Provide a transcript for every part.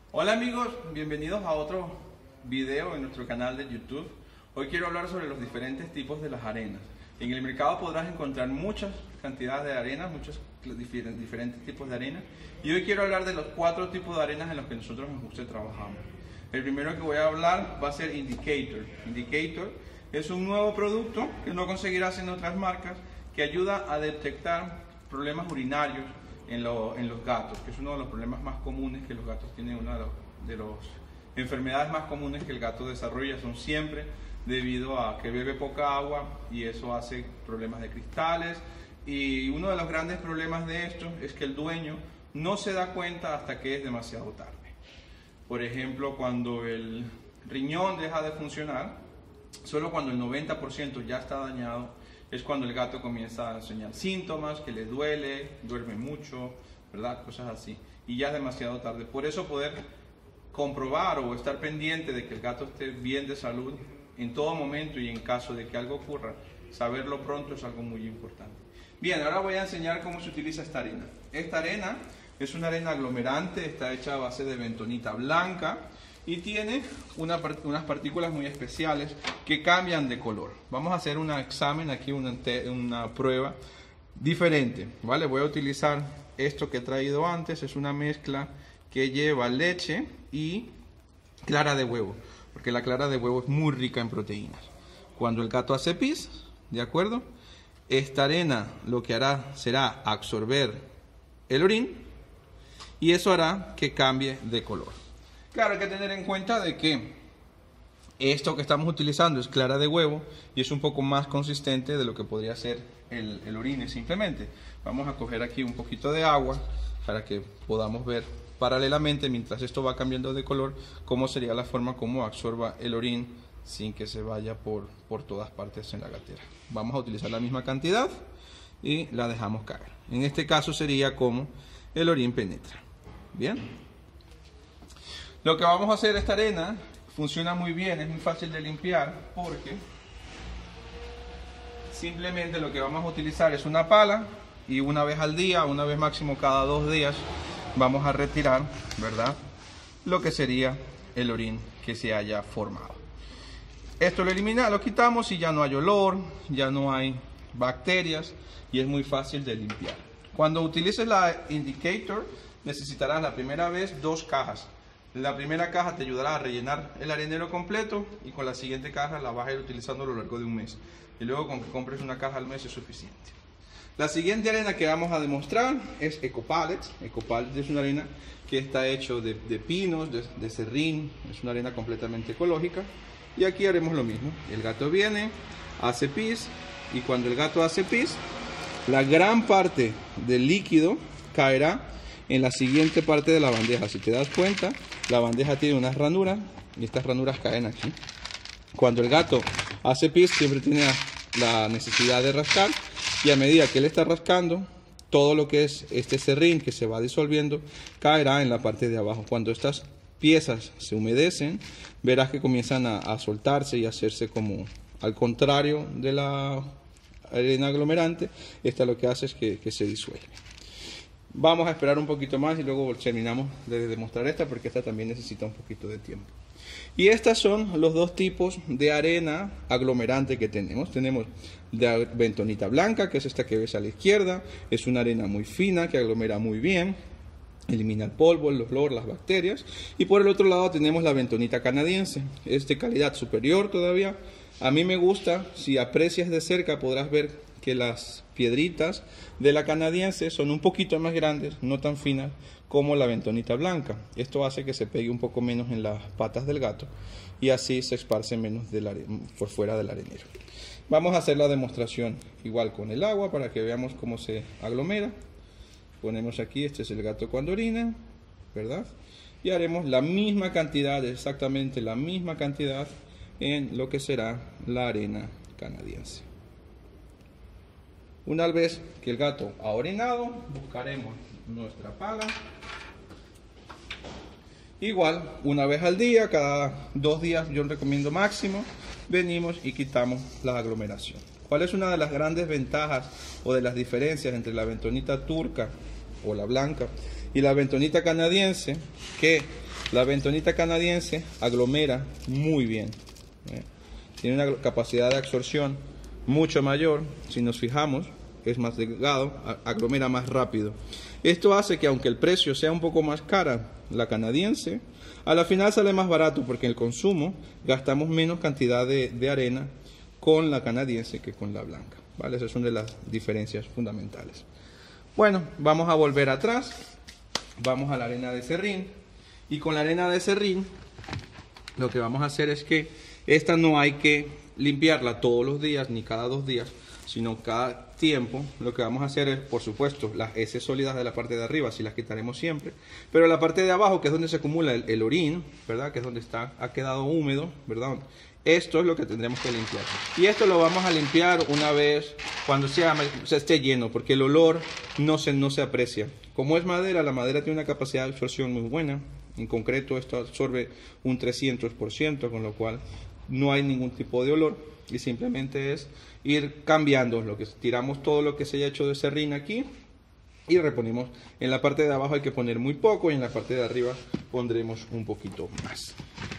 Hola amigos, bienvenidos a otro video en nuestro canal de YouTube. Hoy quiero hablar sobre los diferentes tipos de las arenas. En el mercado podrás encontrar muchas cantidades de arenas, muchos diferentes tipos de arenas. Y hoy quiero hablar de los 4 tipos de arenas en los que nosotros en Juste trabajamos. El primero que voy a hablar va a ser Indicator. Indicator es un nuevo producto que no conseguirás en otras marcas, que ayuda a detectar problemas urinarios en los gatos, que es uno de los problemas más comunes que los gatos tienen. Una de las enfermedades más comunes que el gato desarrolla son siempre debido a que bebe poca agua, y eso hace problemas de cristales. Y uno de los grandes problemas de esto es que el dueño no se da cuenta hasta que es demasiado tarde. Por ejemplo, cuando el riñón deja de funcionar, solo cuando el 90% ya está dañado, es cuando el gato comienza a enseñar síntomas, que le duele, duerme mucho, ¿verdad? Cosas así. Y ya es demasiado tarde. Por eso poder comprobar o estar pendiente de que el gato esté bien de salud en todo momento, y en caso de que algo ocurra, saberlo pronto es algo muy importante. Bien, ahora voy a enseñar cómo se utiliza esta arena. Esta arena es una arena aglomerante, está hecha a base de bentonita blanca y tiene unas partículas muy especiales que cambian de color. Vamos a hacer un examen aquí, una prueba diferente, ¿vale? Voy a utilizar esto que he traído antes. Es una mezcla que lleva leche y clara de huevo, porque la clara de huevo es muy rica en proteínas. Cuando el gato hace pis, ¿de acuerdo? Esta arena lo que hará será absorber el orín, y eso hará que cambie de color. Claro, hay que tener en cuenta de que esto que estamos utilizando es clara de huevo y es un poco más consistente de lo que podría ser el orine simplemente. Vamos a coger aquí un poquito de agua para que podamos ver paralelamente, mientras esto va cambiando de color, cómo sería la forma como absorba el orín sin que se vaya por todas partes en la gatera. Vamos a utilizar la misma cantidad y la dejamos caer. En este caso sería como el orín penetra. Bien. Lo que vamos a hacer, esta arena funciona muy bien, es muy fácil de limpiar, porque simplemente lo que vamos a utilizar es una pala, y una vez al día, una vez máximo cada 2 días, vamos a retirar, ¿verdad?, lo que sería el orín que se haya formado. Esto lo elimina, lo quitamos y ya no hay olor, ya no hay bacterias, y es muy fácil de limpiar. Cuando utilices la Indicator, necesitarás la primera vez 2 cajas. La primera caja te ayudará a rellenar el arenero completo, y con la siguiente caja la vas a ir utilizando a lo largo de un mes. Y luego con que compres una caja al mes es suficiente. La siguiente arena que vamos a demostrar es Eco-Pallet. Eco-Pallet es una arena que está hecho de pinos, de serrín. Es una arena completamente ecológica. Y aquí haremos lo mismo. El gato viene, hace pis, y cuando el gato hace pis, la gran parte del líquido caerá en la siguiente parte de la bandeja. Si te das cuenta, la bandeja tiene unas ranuras, y estas ranuras caen aquí. Cuando el gato hace pis, siempre tiene la necesidad de rascar, y a medida que él está rascando, todo lo que es este serrín que se va disolviendo caerá en la parte de abajo. Cuando estas piezas se humedecen, verás que comienzan a soltarse y a hacerse como al contrario de la arena aglomerante. Esta lo que hace es que se disuelve. Vamos a esperar un poquito más y luego terminamos de demostrar esta, porque esta también necesita un poquito de tiempo. Y estas son los 2 tipos de arena aglomerante que tenemos. Tenemos de bentonita blanca, que es esta que ves a la izquierda. Es una arena muy fina que aglomera muy bien, elimina el polvo, el olor, las bacterias. Y por el otro lado tenemos la bentonita canadiense. Es de calidad superior todavía. A mí me gusta, si aprecias de cerca podrás ver que las piedritas de la canadiense son un poquito más grandes, no tan finas como la bentonita blanca. Esto hace que se pegue un poco menos en las patas del gato, y así se esparce menos por fuera del arenero. Vamos a hacer la demostración igual con el agua para que veamos cómo se aglomera. Ponemos aquí, este es el gato cuando orina, ¿verdad? Y haremos la misma cantidad, exactamente la misma cantidad, en lo que será la arena canadiense. Una vez que el gato ha orinado, buscaremos nuestra pala. Igual, una vez al día, cada 2 días yo recomiendo máximo, venimos y quitamos la aglomeración. ¿Cuál es una de las grandes ventajas o de las diferencias entre la bentonita turca o la blanca? y la bentonita canadiense, que la bentonita canadiense aglomera muy bien. Tiene una capacidad de absorción mucho mayor. Si nos fijamos, es más delgado, aglomera más rápido. Esto hace que aunque el precio sea un poco más cara, la canadiense, a la final sale más barato porque en el consumo gastamos menos cantidad de arena con la canadiense que con la blanca, ¿vale? Esas son de las diferencias fundamentales. Bueno, vamos a volver atrás, vamos a la arena de serrín, y con la arena de serrín lo que vamos a hacer es que esta no hay que limpiarla todos los días ni cada 2 días, sino cada tiempo. Lo que vamos a hacer es, por supuesto, las heces sólidas de la parte de arriba, si las quitaremos siempre, pero la parte de abajo, que es donde se acumula el orín, ¿verdad? Que es donde ha quedado húmedo, ¿verdad? Esto es lo que tendremos que limpiar. Y esto lo vamos a limpiar una vez cuando esté lleno, porque el olor no se aprecia. Como es madera, la madera tiene una capacidad de absorción muy buena. En concreto, esto absorbe un 300%, con lo cual no hay ningún tipo de olor. Y simplemente es ir cambiando. Tiramos todo lo que se haya hecho de serrín aquí y reponemos. En la parte de abajo hay que poner muy poco y en la parte de arriba pondremos un poquito más.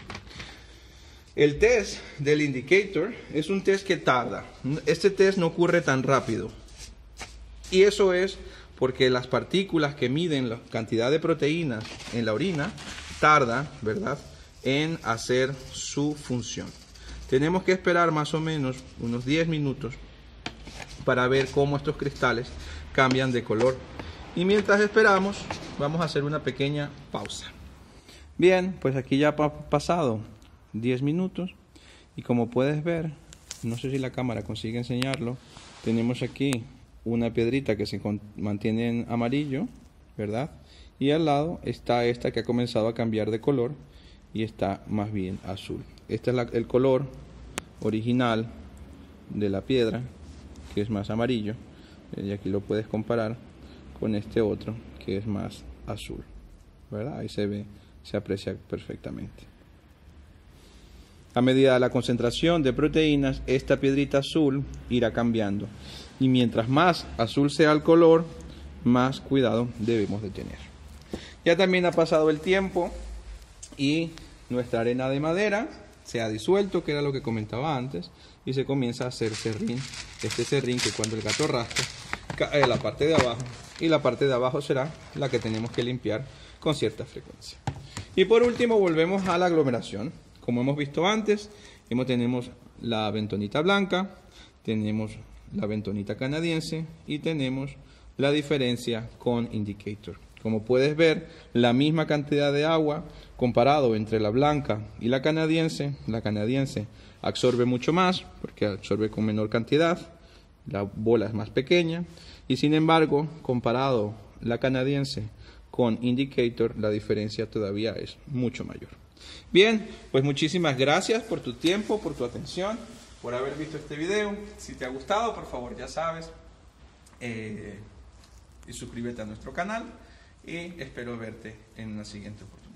El test del indicator es un test que tarda. Este test no ocurre tan rápido. Y eso es porque las partículas que miden la cantidad de proteínas en la orina tardan, ¿verdad?, en hacer su función. Tenemos que esperar más o menos unos 10 minutos para ver cómo estos cristales cambian de color. Y mientras esperamos, vamos a hacer una pequeña pausa. Bien, pues aquí ya ha pasado 10 minutos y como puedes ver, no sé si la cámara consigue enseñarlo, tenemos aquí una piedrita que se mantiene en amarillo, ¿verdad? Y al lado está esta que ha comenzado a cambiar de color y está más bien azul. Este es el color original de la piedra, que es más amarillo, y aquí lo puedes comparar con este otro que es más azul, ¿verdad? Ahí se aprecia perfectamente. A medida de la concentración de proteínas, esta piedrita azul irá cambiando. Y mientras más azul sea el color, más cuidado debemos de tener. Ya también ha pasado el tiempo y nuestra arena de madera se ha disuelto, que era lo que comentaba antes, y se comienza a hacer serrín. Este serrín que cuando el gato rasca cae a la parte de abajo, y la parte de abajo será la que tenemos que limpiar con cierta frecuencia. Y por último volvemos a la aglomeración. Como hemos visto antes, tenemos la bentonita blanca, tenemos la bentonita canadiense y tenemos la diferencia con indicator. Como puedes ver, la misma cantidad de agua comparado entre la blanca y la canadiense absorbe mucho más porque absorbe con menor cantidad, la bola es más pequeña y sin embargo, comparado la canadiense con indicator, la diferencia todavía es mucho mayor. Bien, pues muchísimas gracias por tu tiempo, por tu atención, por haber visto este video. Si te ha gustado, por favor, ya sabes, y suscríbete a nuestro canal y espero verte en una siguiente oportunidad.